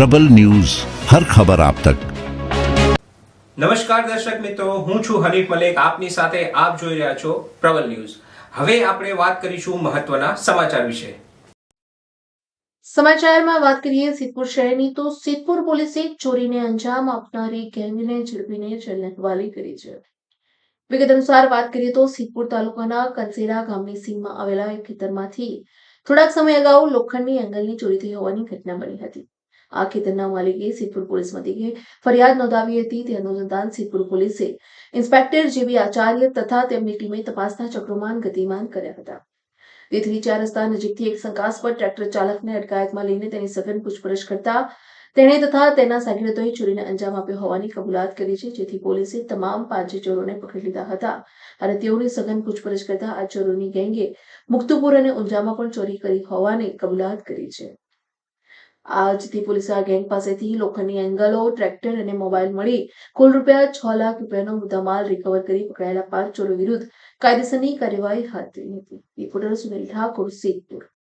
પ્રબલ news હર ખબર આપ તક। નમસ્કાર દર્શક મિત્રો, હું છું હરીફ મલેક, આપની સાથે આપ જોઈ રહ્યા છો પ્રબલ ન્યૂઝ। હવે આપણે વાત કરીશું મહત્વના સમાચાર વિશે। સમાચારમાં વાત કરીએ સિદ્ધપુર શહેરની, તો સિદ્ધપુર પોલીસે ચોરીને અંજામ આપનારી ગેંગને ઝડપીને જેલને હવાલે કરી છે। વિગત અનુસાર વાત કરીએ તો સિદ્ધપુર તાલુકાના કંસેરા ગામની સીમમાં આવેલા એક ખેતરમાંથી થોડાક સમય અગાઉ લોખંડની એંગલની ચોરી થઈ હોવાની ઘટના બની હતી। આ ખેતરના માલિકે સિદ્ધપુર પોલીસ મથકે ફરિયાદ નોંધાવી હતી। તે અનુસંધાન સિદ્ધપુર પોલીસે ઇન્સ્પેક્ટર જેબી આચાર્ય તથા તેમની ટીમે તપાસના ચક્રોમાં ગતિમાન કર્યા હતા। જેથી 4 રસ્તા નજીકથી એક શંકાસ્પદ ટ્રેક્ટર ચાલકને અટકાયતમાં લઈને તેની સઘન પૂછપરછ કરતા તેણે તથા તેના સાગરીતોએ ચોરીને અંજામ આપ્યો હોવાની કબૂલાત કરી છે। જેથી પોલીસે તમામ 5 ચોરોને પકડી લીધા હતા અને તેઓની સઘન પૂછપરછ કરતા આ ચોરોની ગેંગે મુક્તુપુર અને ઊંઝામાં પણ ચોરી કરી હોવાની કબૂલાત કરી છે। આજથી પોલીસે આ ગેંગ પાસેથી લોખંડની એંગલો, ટ્રેક્ટર અને મોબાઈલ મળી કુલ ₹6 લાખ રૂપિયાનો મુદ્દામાલ રિકવર કરી પકડાયેલા 5 ચોરો વિરુદ્ધ કાયદેસરની કાર્યવાહી હાથ ધરી હતી। રિપોર્ટર સુનિલ ઠાકોર, સિદ્ધપુર।